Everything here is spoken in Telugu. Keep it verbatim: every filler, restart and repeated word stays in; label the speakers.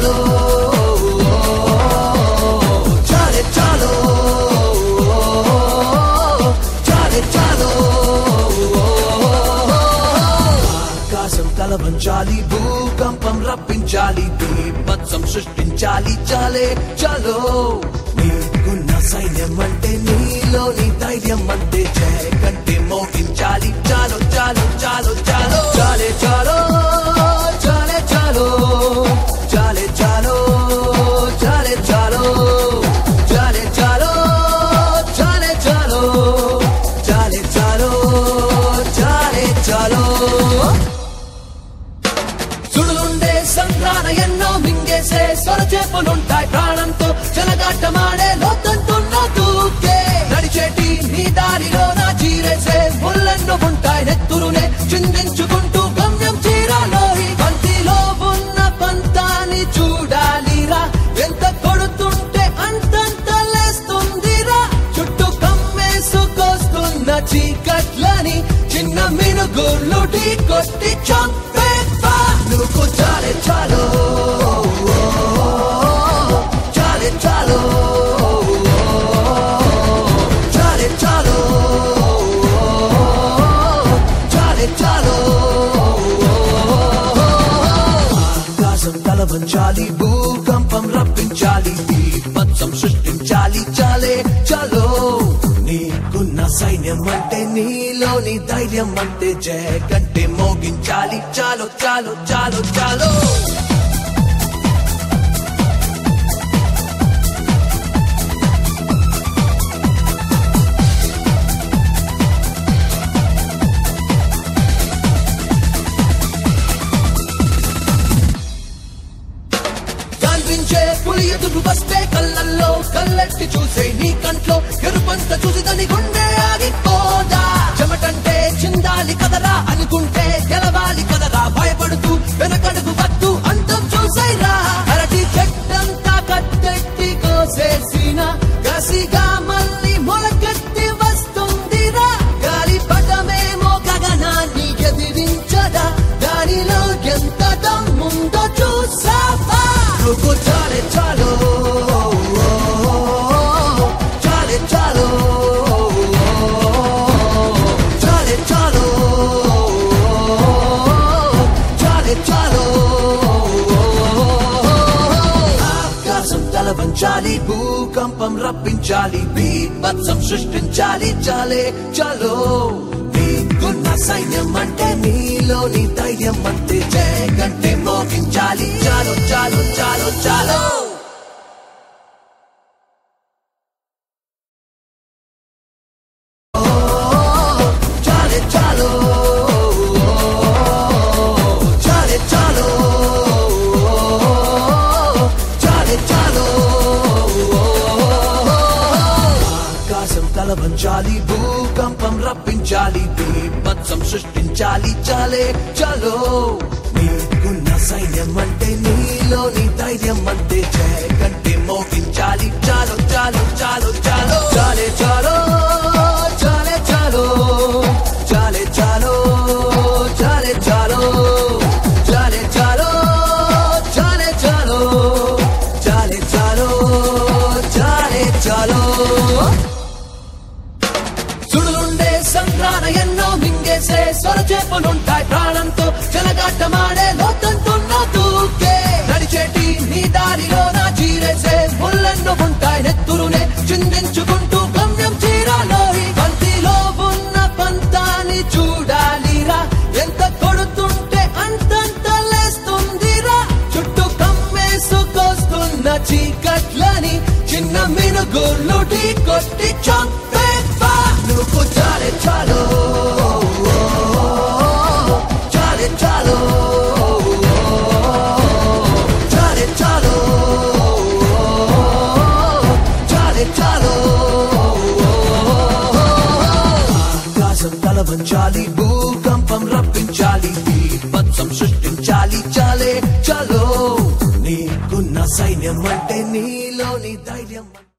Speaker 1: చాలో చాలే చాలో చాలే చాలో ఆకాశం తలవంచాలి భూకంపం రప్పించాలి బీభత్సం సృష్టించాలి చాలే చాలో నీకున్న సైన్యం అంటే నీలోని ధైర్యం అంటే జయ కంటే మోగించాలి చాలు చాలు చాలు చాలు చాలే చాలో చాలే చాలో చాలే చాలో చాలే చాలో చాలే చాలో చాలే చాలో చాలే చాలో చాలే చాలో సుడులుండే సంగ్రాన ఎన్నో మింగేసే సొరచేపలుంటాయి ప్రాణంతో చెలగాటమాడే లోతంతున్న దూకే నడిచేటి నీ దారిలో నా చీరేసే ముళ్ళెన్నో ఉంటాయి నెత్తురునే చిందించుకుంటూ గమ్యం చీరాలోయి పంతిలో ఉన్న పంతాన్ని చూడాలిరా ఎంత కొడుతుంటే అంతంత లేస్తుందిరా చుట్టూ కమ్మేసుకొస్తున్న చీకట్లని చిన్న మినుగుళ్ళు ఢీ కొట్టి చంపే నువ్వు చాలే చాలో చాలే చాలో చాలే చాలో చాలే చాలో ఆకాశం తలవంచాలి భూకంపం రప్పించాలి బీభత్సం సృష్టించాలి చాలే చాలో నీకున్న సైన్యం అంటే నీలోని ధైర్యం అంటే జయ కంటే మోగించాలి చాలు చాలు చాలు చాలు కనిపించే పులి ఎదురు వస్తే కళ్ళల్లో కళ్ళెట్టి చూసే నీ కంట్లో ఎరుపంత చూసి దాని గుండె ఆగిపోదా చెమటంటే చిందాలి కదరా అనుకుంటే గెలవాలి కదరా భయపడుతూ వెనకడుగు వద్దు అంతం చూసైరా అరటి చెట్టంతా కట్టెట్టి కోసేసిన కసిగా మళ్ళీ మొలకెత్తి వస్తుందిరా గాలి పటమేమో గగనాన్ని ఎదిరించదా దానిలో ఎంత దమ్ముందో చూసావా నువ్వు చాలే చాలో చాలే చాలో చాలే చాలో చాలే చాలో ఆకాశం తలవంచాలి భూకంపం రప్పించాలి బీభత్సం సృష్టించాలి చాలే చాలో నీకున్న సైన్యం అంటే నీలోని ధైర్యం అంటే జయ కంటే మోగించాలి చాలు చాలు చాలు చాలు చాలే చాలో చాలే చాలో చాలే చాలో ఆకాశం తలవంచాలి భూకంపం రప్పించాలి బీభత్సం సృష్టించాలి చాలే చాలో నీకున్న సైన్యం అంటే నీలోని ధైర్యం అంటే జయ కంటే మోగించాలి చాలు చాలు చాలు చాలు చాలే చాలో చాలే చాలో చాలే చాలో చాలే చాలో చాలే చాలో చాలే చాలో చాలే చాలో చాలే చాలో సుడులుండే సంగ్రాన ఎన్నో మింగేసే సొరచేపలుంటాయి ప్రాణంతో చెలగాటమాడే లోతంతున్న దూకే నడిచేటి నీ దారిలో నా చీరేసే ముళ్ళెన్నో ఉంటాయి నెత్తురునే చిందించుకుంటూ గమ్యం చీరాలోయి పంతిలో ఉన్న పంతాన్ని చూడాలిరా ఎంత కొడుతుంటే అంతంత లేస్తుందిరా చుట్టూ కమ్మేసుకొస్తున్న చీకట్లని చిన్న మినుగుళ్ళు ఢీ కొట్టి చంపే నువ్వు చాలే చాలో చాలే చాలో చాలే చాలో చాలే చాలో ఆకాశం తలవంచాలి భూకంపం రప్పించాలి బీభత్సం సృష్టించాలి చాలే చాలో నీకున్న సైన్యం అంటే నీలోని ధైర్యం